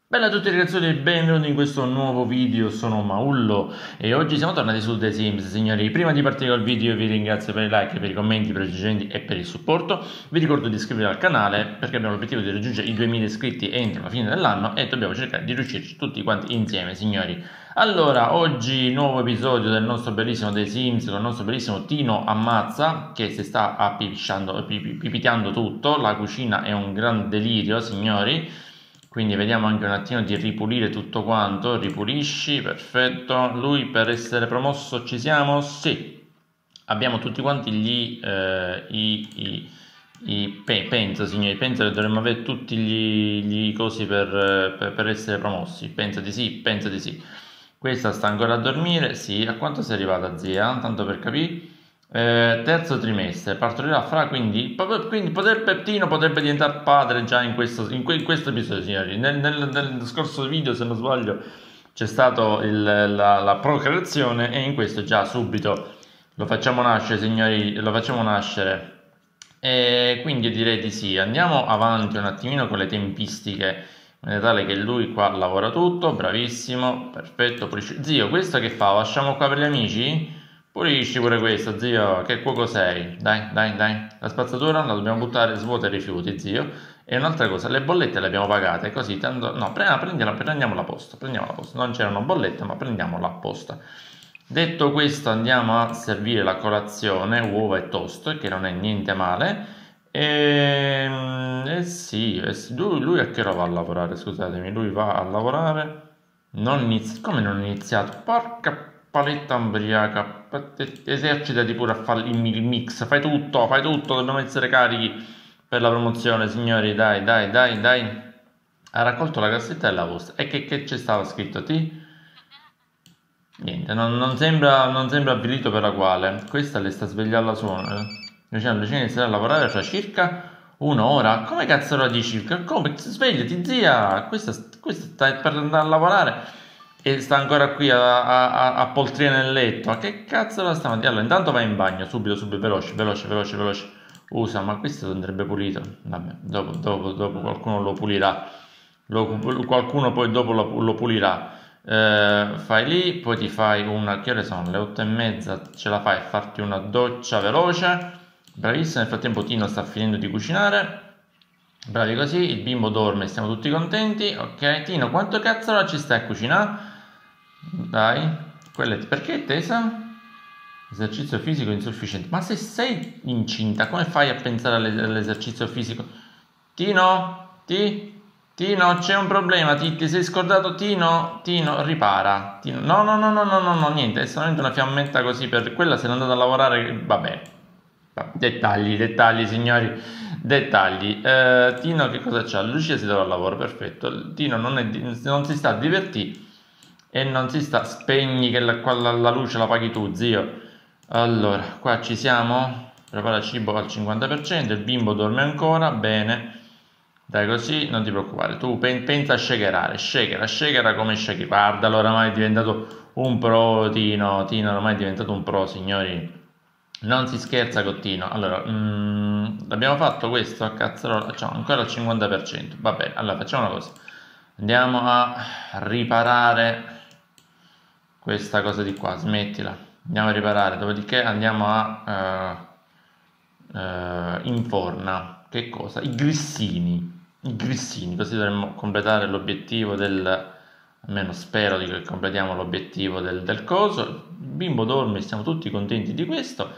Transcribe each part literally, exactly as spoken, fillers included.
Bella a tutti ragazzi e benvenuti in questo nuovo video, sono Maullo e oggi siamo tornati su The Sims, signori. Prima di partire col video vi ringrazio per i like, per i commenti, per i suggerimenti e per il supporto. Vi ricordo di iscrivervi al canale perché abbiamo l'obiettivo di raggiungere i duemila iscritti entro la fine dell'anno e dobbiamo cercare di riuscirci tutti quanti insieme, signori. Allora, oggi nuovo episodio del nostro bellissimo The Sims con il nostro bellissimo Tino Ammazza che si sta appipisciando, pipitiando tutto. La cucina è un gran delirio, signori. Quindi vediamo anche un attimo di ripulire tutto quanto. Ripulisci, perfetto. Lui per essere promosso ci siamo? Sì. Abbiamo tutti quanti gli eh, i, i, i pe, penso signori, penso che dovremmo avere tutti gli, gli cosi per, per, per essere promossi. Penso di sì, penso di sì. Questa sta ancora a dormire. Sì, a quanto sei arrivata, zia? Tanto per capire. Eh, terzo trimestre, partorirà fra, quindi, quindi potrebbe, Tino potrebbe diventare padre già in questo, in que, in questo episodio, signori. Nel, nel, nel scorso video, se non sbaglio, c'è stata la, la procreazione e in questo già subito lo facciamo nascere, signori, lo facciamo nascere. E quindi io direi di sì. Andiamo avanti un attimino con le tempistiche, in modo tale che lui qua lavora tutto, bravissimo, perfetto. Pulisci. Zio, questo che fa? Lo lasciamo qua per gli amici? Pulisci pure questo, zio, che cuoco sei? Dai, dai, dai. La spazzatura la dobbiamo buttare, svuota i rifiuti, zio. E un'altra cosa, le bollette le abbiamo pagate, così tanto... No, prendiamola, prendiamola a posto, prendiamola a posto. Non c'erano bollette, ma prendiamola a posto. Detto questo, andiamo a servire la colazione, uova e toast, che non è niente male. E... eh sì, eh sì, lui, lui a che ora va a lavorare, scusatemi, lui va a lavorare... Non inizi... Come non è iniziato? Porca paletta ubriaca, esercitati pure a fare il mix, fai tutto, fai tutto, dobbiamo essere carichi per la promozione, signori, dai, dai, dai, dai. Ha raccolto la cassetta e la posta. E che, che c'è stava scritto, T? Niente, non, non sembra, non sembra avvilito per la quale. Questa le sta svegliando la suona. Luciano, Luciano inizierà a lavorare fra circa un'ora. Come cazzo lo dici? Come? Svegliati, zia! Questa, questa sta per andare a lavorare e sta ancora qui a, a, a poltrire nel letto. Ma che cazzo la stamattina? Allora, intanto vai in bagno, subito, subito, veloce, veloce, veloce, veloce. Usa, ma questo andrebbe pulito. Vabbè, dopo, dopo, dopo qualcuno lo pulirà. Lo, qualcuno poi dopo lo, lo pulirà. Eh, fai lì, poi ti fai una... Che ore sono? Le otto e mezza. Ce la fai a farti una doccia veloce. Bravissimo, nel frattempo Tino sta finendo di cucinare. Bravi così, il bimbo dorme, stiamo tutti contenti. Ok, Tino, quanto cazzo ci stai a cucinare? Dai, quella è... perché è tesa? Esercizio fisico insufficiente. Ma se sei incinta, come fai a pensare all'esercizio fisico? Tino? Ti? Tino, c'è un problema, ti, ti sei scordato? Tino? Tino, ripara. Tino, no, no, no, no, no, no, no, niente, è solamente una fiammetta così per... Quella se n'è andata a lavorare, vabbè. Dettagli, dettagli, signori, dettagli. Eh, Tino che cosa c'ha? Lucia si trova al lavoro, perfetto. Tino non, è, non si sta a divertire e non si sta... Spegni che la, la, la luce la paghi tu, zio. Allora, qua ci siamo. Prepara il cibo al cinquanta per cento, il bimbo dorme ancora, bene. Dai così, non ti preoccupare, tu pen- pensa a shakerare, shakera, shakera come shakera. Guarda, oramai è diventato un pro, Tino, Tino ormai è diventato un pro, signori. Non si scherza con Tino. Allora, mm, abbiamo fatto questo a cazzarola, facciamo ancora al cinquanta per cento. Va bene, allora facciamo una cosa. Andiamo a riparare questa cosa di qua, smettila. Andiamo a riparare, dopodiché andiamo a uh, uh, inforna. Che cosa? I grissini. I grissini, così dovremmo completare l'obiettivo del... Almeno spero che completiamo l'obiettivo del, del coso. Il bimbo dorme, siamo tutti contenti di questo.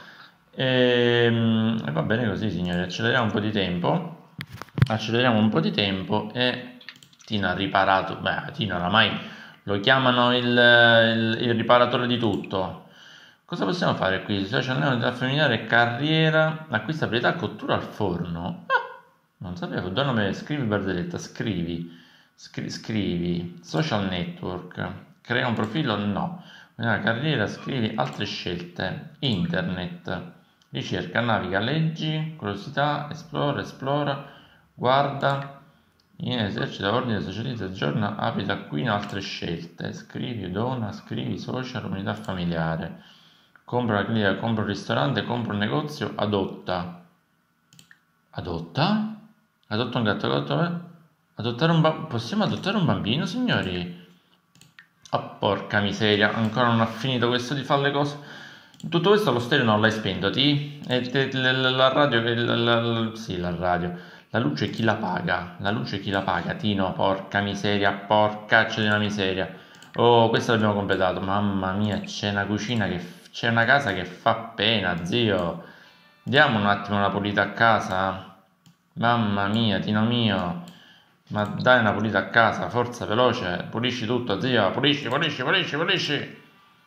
E, e va bene così, signori. Acceleriamo un po' di tempo. Acceleriamo un po' di tempo e Tina ha riparato. Beh, Tina oramai lo chiamano il, il, il riparatore di tutto. Cosa possiamo fare qui? Social network familiare, carriera, acquista abilità, cottura al forno. Ah, non sapevo. Da nome, scrivi barzelletta, scrivi. Scri- scrivi social network, crea un profilo? No. Nella carriera scrivi altre scelte, internet, ricerca, naviga, leggi, curiosità, esplora, esplora, guarda, in esercita, ordine, socializza, aggiorna, apri, taccuino, altre scelte, scrivi, dona, scrivi, social, unità familiare, compra una clinica, compra un ristorante, compra un negozio, adotta. Adotta? Adotta un gatto, adotta... Adottare un bambino? Possiamo adottare un bambino, signori? Oh, porca miseria, ancora non ha finito questo di fare le cose. Tutto questo lo stereo non l'hai spento, ti? E te- la, la- la radio, la, la- la- sì, la radio. La luce chi la paga? La luce chi la paga, Tino? Porca miseria, porcaccia di una miseria. Oh, questo l'abbiamo completato. Mamma mia, c'è una cucina che... f- c'è una casa che fa pena, zio. Diamo un attimo una pulita a casa. Mamma mia, Tino mio. Ma dai una pulita a casa, forza, veloce. Pulisci tutto, zio. Pulisci, pulisci, pulisci, pulisci.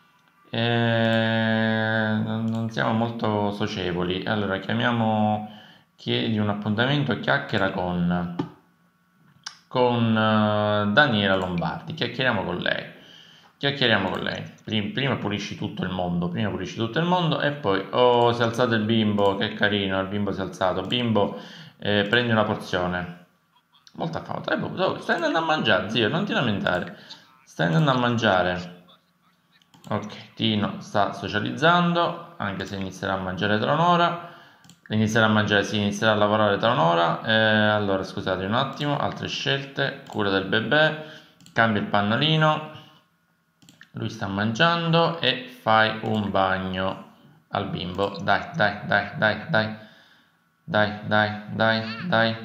Eh, non non siamo molto socievoli. Allora, chiamiamo... Chiedi un appuntamento, chiacchiera con... con eh, Daniela Lombardi. Chiacchieriamo con lei. Chiacchieriamo con lei. Prim- Prima, pulisci tutto il mondo. Prima pulisci tutto il mondo e poi... Oh, si è alzato il bimbo. Che carino, il bimbo si è alzato. Bimbo, eh, prendi una porzione. Molto affamato. Eh, boh, dove- stai andando a mangiare, zio, non ti lamentare. Stai andando a mangiare. Ok, Tino sta socializzando, anche se inizierà a mangiare tra un'ora. Inizierà a mangiare, sì, inizierà a lavorare tra un'ora. Eh, allora, scusate un attimo, altre scelte. Cura del bebè, cambia il pannolino. Lui sta mangiando e fai un bagno al bimbo. Dai, dai, dai, dai, dai. Dai, dai, dai, dai.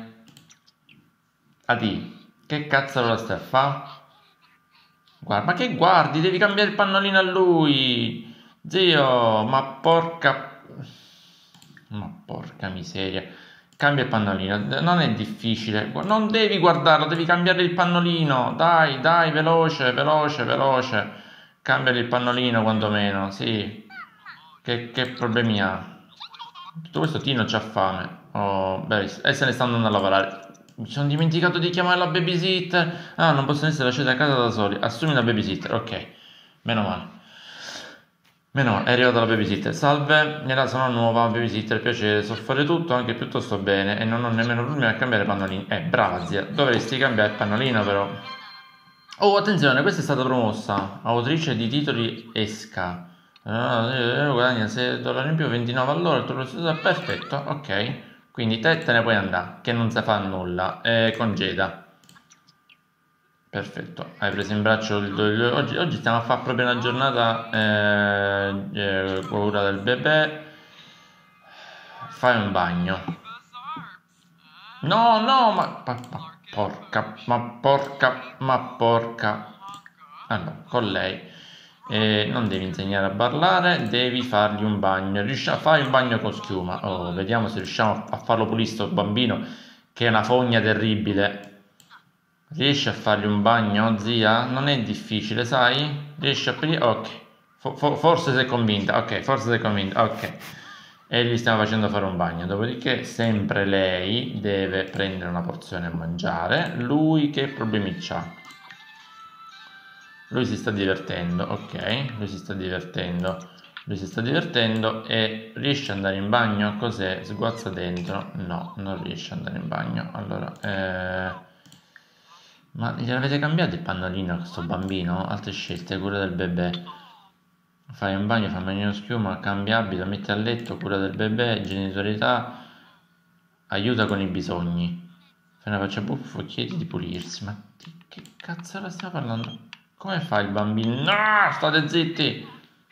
Adi, che cazzo lo stai a fa? Guarda, ma che guardi? Devi cambiare il pannolino a lui. Zio, ma porca... Ma porca miseria. Cambia il pannolino. Non è difficile. Non devi guardarlo, devi cambiare il pannolino. Dai, dai, veloce, veloce, veloce. Cambia il pannolino quantomeno, sì. Che, che problemi ha? Tutto questo Tino c'ha fame. Oh, beh, e se ne sta andando a lavorare. Mi sono dimenticato di chiamare la babysitter. Ah, non possono essere lasciati a casa da soli. Assumi la babysitter, ok. Meno male. Meno male, è arrivata la babysitter. Salve, nella zona nuova, babysitter, piacere. So fare tutto anche piuttosto bene e non ho nemmeno problemi a cambiare pannolini. Eh, brava zia, dovresti cambiare il pannolino però. Oh, attenzione, questa è stata promossa. Autrice di titoli esca. Ah, guadagna sei dollari in più, ventinove all'ora, il tuo processo è perfetto, ok. Quindi te te ne puoi andare, che non si fa nulla. Eh, congeda. Perfetto, hai preso in braccio il, il- oggi, oggi stiamo a fare proprio una giornata eh, eh, cura del bebè. Fai un bagno. No, no, ma, ma- ma porca, ma porca, ma porca. Allora, con lei eh, non devi insegnare a parlare, devi fargli un bagno. Riusci a fare un bagno con schiuma. Oh, vediamo se riusciamo a farlo pulire sto bambino, che è una fogna terribile. Riesci a fargli un bagno, zia? Non è difficile, sai? Riesci a aprire? Ok. Fo- fo- forse sei convinta. Ok, forse sei convinta. Ok. E gli stiamo facendo fare un bagno. Dopodiché, sempre lei deve prendere una porzione e mangiare. Lui che problemi c'ha? Lui si sta divertendo, ok? Lui si sta divertendo. Lui si sta divertendo e riesce ad andare in bagno? Cos'è? Sguazza dentro? No, non riesce ad andare in bagno. Allora, eh... Ma gliel'avete cambiato il pannolino a questo bambino? Altre scelte, cura del bebè. Fai un bagno, fa un bagno schiuma, cambia abito, metti a letto, cura del bebè, genitorialità, aiuta con i bisogni. Fai una faccia buffo, chiedi di pulirsi. Ma di che cazzo la stiamo parlando? Come fa il bambino? No, state zitti!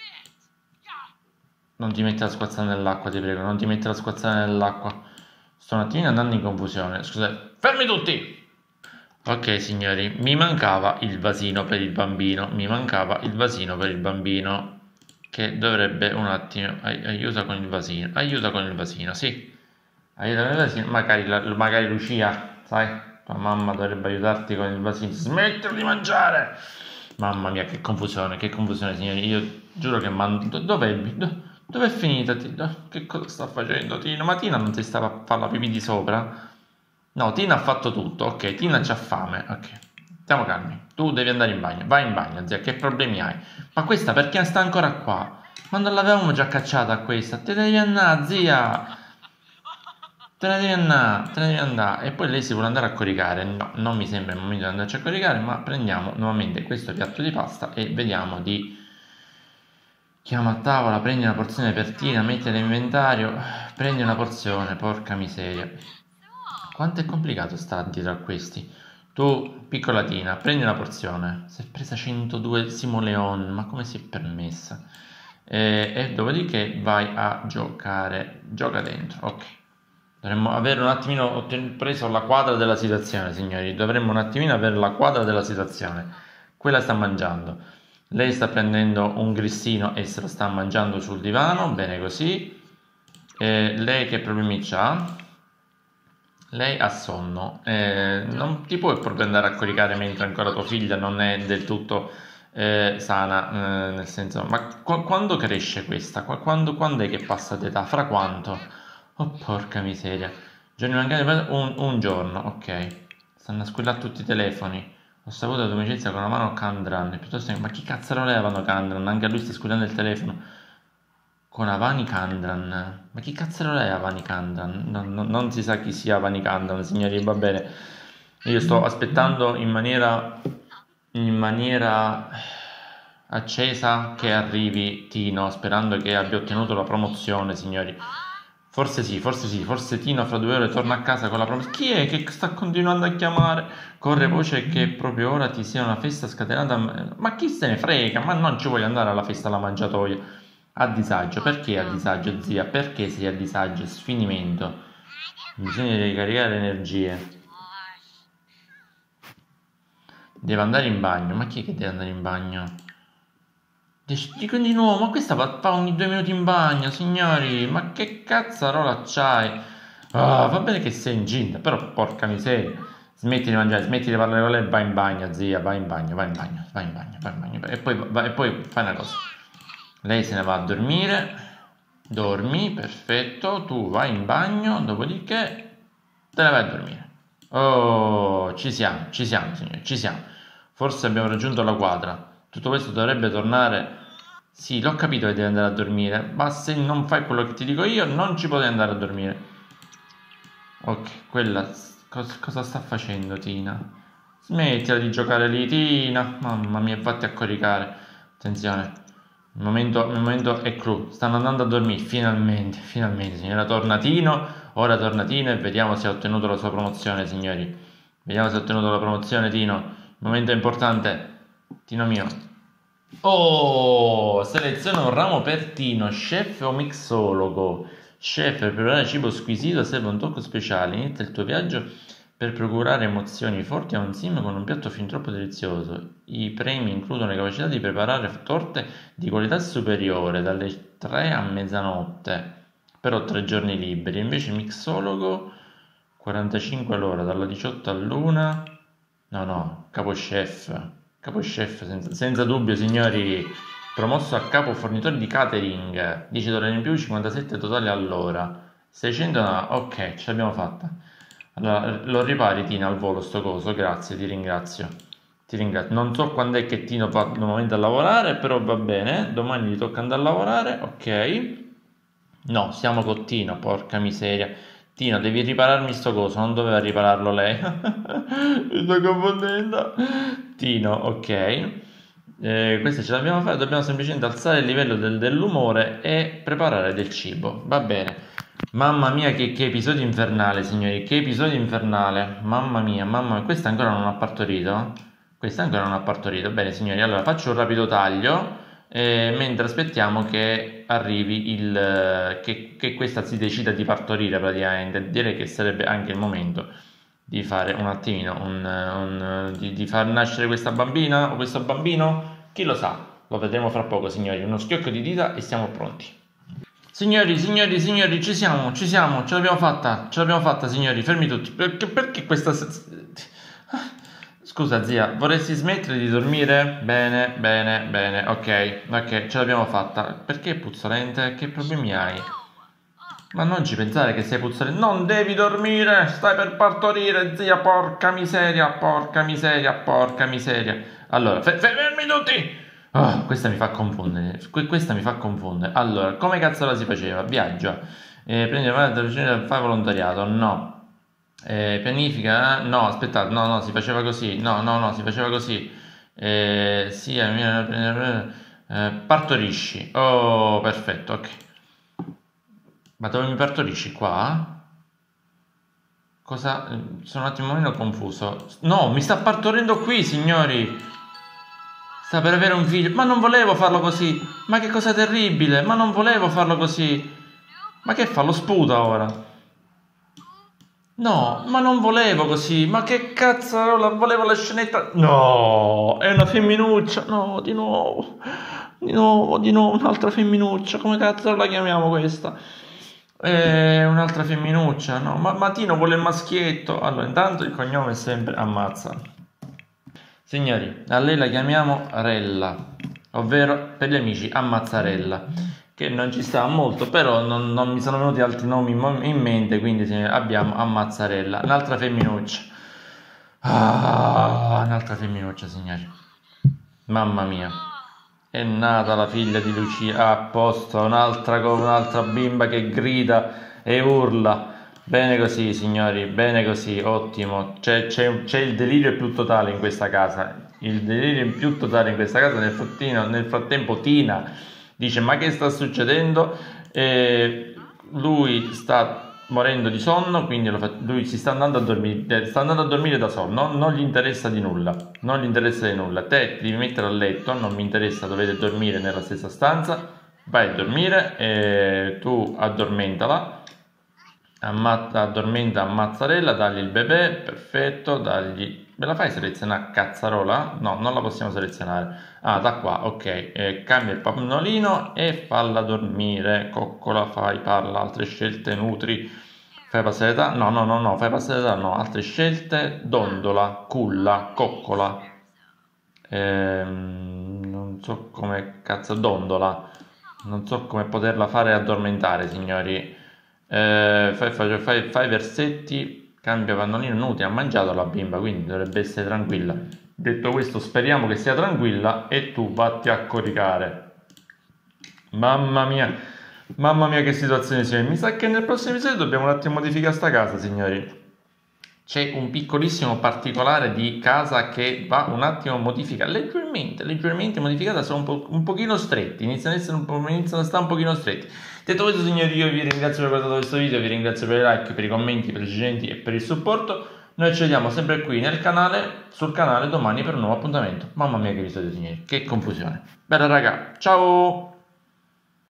Non ti metti a squazzare nell'acqua, ti prego, non ti metti a squazzare nell'acqua. Sto un attimino andando in confusione. Scusate, fermi tutti! Ok signori, mi mancava il vasino per il bambino, mi mancava il vasino per il bambino, che dovrebbe un attimo, ai- aiuta con il vasino, aiuta con il vasino, sì, aiuta con il vasino, magari, la- magari Lucia, sai, tua mamma dovrebbe aiutarti con il vasino, smettila di mangiare, mamma mia che confusione, che confusione signori, io giuro che mando, dov'è, do- dov'è finita, Tino? Che cosa sta facendo Tino? Ma Tina non ti stava a fare la pipì di sopra? No, Tina ha fatto tutto, ok, Tina c'ha fame, ok, stiamo calmi, tu devi andare in bagno, vai in bagno zia, che problemi hai? Ma questa perché sta ancora qua? Ma non l'avevamo già cacciata a questa, te ne devi andare zia, te ne devi andare, te ne devi andare, e poi lei si vuole andare a coricare, no, non mi sembra il momento di andarci a coricare, ma prendiamo nuovamente questo piatto di pasta e vediamo di... Chiama a tavola, prendi una porzione per Tina, metti all'inventario, prendi una porzione, porca miseria. Quanto è complicato stare dietro a questi? Tu, piccola Tina, prendi una porzione. Si è presa centodue Simoleon, ma come si è permessa? E, e dopodiché vai a giocare. Gioca dentro, ok. Dovremmo avere un attimino preso la quadra della situazione, signori. Dovremmo un attimino avere la quadra della situazione. Quella sta mangiando. Lei sta prendendo un grissino e se lo sta mangiando sul divano. Bene così. E lei che problemi c'ha? Lei ha sonno. Eh, non ti puoi proprio andare a coricare mentre ancora tua figlia non è del tutto eh, sana. Eh, nel senso, ma qu- quando cresce questa? Qu- quando, quando è che passa d'età? Fra quanto? Oh, porca miseria. Giorni mancati per un, un giorno, ok. Stanno a squillare tutti i telefoni. Ho saputo la tua amicizia con la mano Candran. Piuttosto che- ma chi cazzo lo levano Candran? Anche a lui sta squillando il telefono. Con Avani Kandran. Ma chi cazzo lo è Avani Kandran? Non, non- non si sa chi sia Avani Kandran, signori, va bene. Io sto aspettando in maniera, in maniera accesa che arrivi Tino, sperando che abbia ottenuto la promozione, signori. Forse sì, forse sì, forse Tino fra due ore torna a casa con la promozione. Chi è che sta continuando a chiamare? Corre voce che proprio ora ti sia una festa scatenata. Ma chi se ne frega? Ma non ci voglio andare alla festa alla mangiatoia. A disagio, perché a disagio, zia? Perché sei a disagio? Sfinimento. Bisogna ricaricare le energie. Deve andare in bagno. Ma chi è che deve andare in bagno? Dico di nuovo, ma questa va, fa ogni due minuti in bagno, signori. Ma che cazzarola c'hai? Ah, va bene che sei incinta, però porca miseria. Smetti di mangiare, smetti di parlare con lei, vai in bagno, zia, vai in bagno, vai in bagno, vai in bagno, vai in bagno. E poi, va- e poi fai una cosa. Lei se ne va a dormire, dormi, perfetto, tu vai in bagno, dopodiché te ne vai a dormire. Oh, ci siamo, ci siamo, signori, ci siamo. Forse abbiamo raggiunto la quadra. Tutto questo dovrebbe tornare. Sì, l'ho capito che devi andare a dormire, ma se non fai quello che ti dico io, non ci potrai andare a dormire. Ok, quella cos- cosa sta facendo Tina? Smettila di giocare lì, Tina. Mamma mia, vatti a coricare. Attenzione. Il momento, il momento è clou. Stanno andando a dormire. Finalmente, finalmente, signora. Torna Tino. Ora torna Tino e vediamo se ha ottenuto la sua promozione, signori. Vediamo se ha ottenuto la promozione, Tino. Il momento è importante. Tino mio. Oh, seleziona un ramo per Tino, chef o mixologo. Chef, per preparare cibo squisito serve un tocco speciale. Inizia il tuo viaggio per procurare emozioni forti a un sim con un piatto fin troppo delizioso. I premi includono la capacità di preparare torte di qualità superiore dalle tre a mezzanotte, però tre giorni liberi. Invece mixologo quarantacinque all'ora, dalla diciotto all'una. No, no, capo chef. Capo chef, senza, senza dubbio, signori. Promosso a capo fornitore di catering. dieci dollari in più, cinquantasette totali all'ora. seicento, no, ok, ce l'abbiamo fatta. Allora, lo ripari Tina al volo sto coso, grazie, ti ringrazio. Ti ringrazio. Non so quando è che Tino va normalmente a lavorare, però va bene. Domani gli tocca andare a lavorare, ok. No, siamo con Tino, porca miseria. Tino, devi ripararmi sto coso, non doveva ripararlo lei. Mi sto confondendo. Tino, ok. Eh, questa ce l'abbiamo fatta, dobbiamo semplicemente alzare il livello del- dell'umore e preparare del cibo. Va bene. Mamma mia, che, che episodio infernale, signori, che episodio infernale. Mamma mia, mamma mia, questa ancora non ha partorito? Questa ancora non ha partorito. Bene, signori, allora faccio un rapido taglio eh, mentre aspettiamo che arrivi il... eh, che, che questa si decida di partorire praticamente. Direi che sarebbe anche il momento di fare un attimino, un, un- di, di far nascere questa bambina o questo bambino. Chi lo sa? Lo vedremo fra poco, signori. Uno schiocco di dita e siamo pronti. Signori, signori, signori, ci siamo, ci siamo, ce l'abbiamo fatta, ce l'abbiamo fatta, signori, fermi tutti. Perché, perché questa... Scusa, zia, vorresti smettere di dormire? Bene, bene, bene, ok, ok, ce l'abbiamo fatta. Perché è puzzolente? Che problemi hai? Ma non ci pensare che sei puzzolente. Non devi dormire, stai per partorire, zia, porca miseria, porca miseria, porca miseria. Allora, fe- fe- fermi tutti! Ah, questa mi fa confondere. Que- questa mi fa confondere. Allora, come cazzo la si faceva? Viaggia. Eh, prendi la mano, fai volontariato. No. Eh, pianifica? eh? No, aspettate. No, no, si faceva così. No, no, no, si faceva così. Eh, sì, eh, eh, partorisci. Oh, perfetto, ok. Ma dove mi partorisci? Qua? Cosa? Sono un attimino confuso. No, mi sta partorendo qui, signori. Sta per avere un figlio. Ma non volevo farlo così. Ma che cosa terribile. Ma non volevo farlo così. Ma che fa? Lo sputa ora. No, ma non volevo così. Ma che cazzarola, volevo la scenetta. No, è una femminuccia. No, di nuovo. Di nuovo, di nuovo, un'altra femminuccia. Come cazzo la chiamiamo questa? È un'altra femminuccia. No, ma Matino vuole il maschietto. Allora, intanto il cognome è sempre Ammazza. Signori, a lei la chiamiamo Rella, ovvero per gli amici Ammazzarella, che non ci sta molto, però non, non mi sono venuti altri nomi in mente, quindi abbiamo Ammazzarella, un'altra femminuccia. Ah, un'altra femminuccia, signori. Mamma mia. È nata la figlia di Lucia, a posto, un'altra, un'altra bimba che grida e urla. Bene così, signori, bene così, ottimo. C'è, c'è, c'è il delirio più totale in questa casa. Il delirio più totale in questa casa. Nel, frattino, nel frattempo Tina dice: ma che sta succedendo? E lui sta morendo di sonno, quindi lo fa, lui si sta andando a dormire, sta andando a dormire da solo, no? Non gli interessa di nulla, non gli interessa di nulla. Te ti devi mettere a letto, non mi interessa, dovete dormire nella stessa stanza, vai a dormire, e tu addormentala. Ammazza, addormenta Ammazzarella, dagli il bebè, perfetto, dagli... Me la fai selezionare cazzarola? No, non la possiamo selezionare. Ah, da qua, ok. Eh, cambia il pannolino e falla dormire. Coccola, fai, parla, altre scelte, nutri. Fai passare l'età? No, no, no, no, fai passare l'età, no. Altre scelte, dondola, culla, coccola. Ehm, non so come cazzo, dondola. Non so come poterla fare addormentare, signori. Eh, fai, fai, fai, fai versetti, cambia pannolino, inutile, ha mangiato la bimba, quindi dovrebbe essere tranquilla. Detto questo, speriamo che sia tranquilla e tu vatti a coricare. Mamma mia, mamma mia che situazione sia. Mi sa che nel prossimo episodio dobbiamo un attimo modificare sta casa, signori. C'è un piccolissimo particolare di casa che va un attimo modificata, leggermente, leggermente modificata, sono un, po', un pochino stretti, iniziano ad essere un po', iniziano a stare un pochino stretti. Detto questo, signori, io vi ringrazio per aver guardato questo video, vi ringrazio per i like, per i commenti, per i suggerimenti e per il supporto. Noi ci vediamo sempre qui nel canale, sul canale domani per un nuovo appuntamento. Mamma mia che episodio, signori, che confusione. Bella raga, ciao!